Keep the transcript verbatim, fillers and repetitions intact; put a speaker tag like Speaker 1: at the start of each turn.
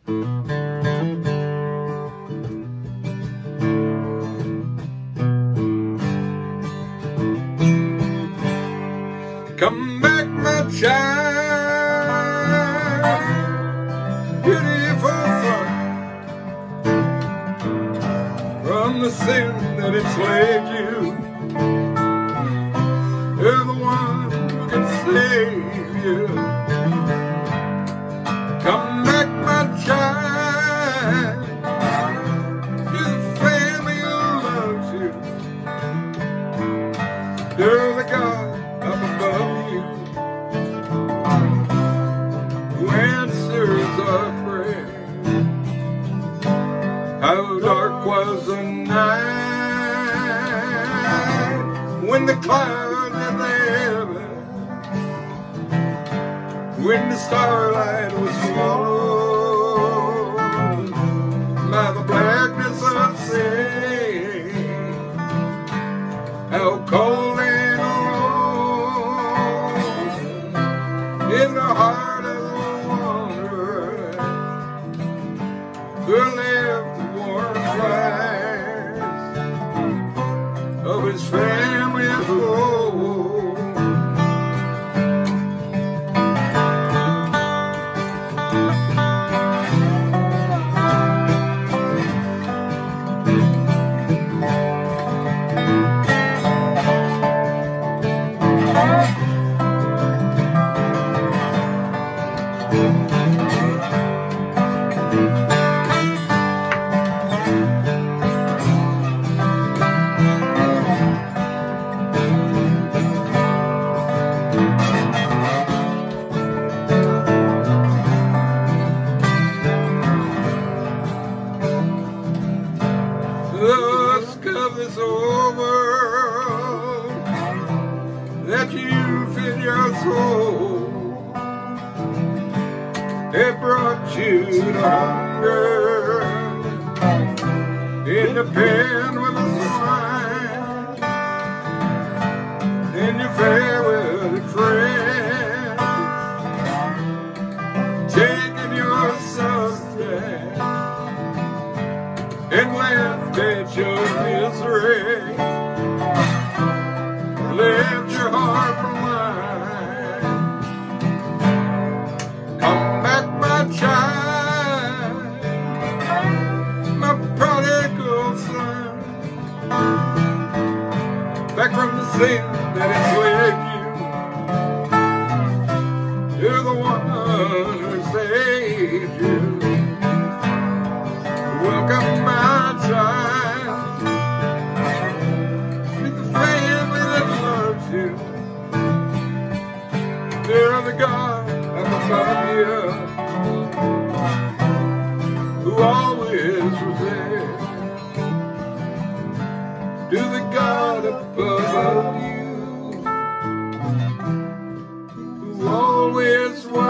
Speaker 1: Come back, my child, beautiful one, from the sin that enslaved you. You're the one who can save you. Come back, my child, to the family who loves you. You're the God up above you, who answers our prayer. How dark was the night when the clouds in the heaven, when the starlight was swallowed by the blackness of sin. How cold and alone in the heart of the wanderer who left the warm fires of his family at home. The dusk of this old world that you feel your soul, it brought you to hunger in the pen with the swine, in your farewell friend, taking your substance and left at your misery, left your heart for mine. Come back, my child, my prodigal son, back from the sin that enslaved you. You're the one who saved you. Welcome, my child, with the family that loves you. You're the God up above you, who always was there. To the God up above you, who always was.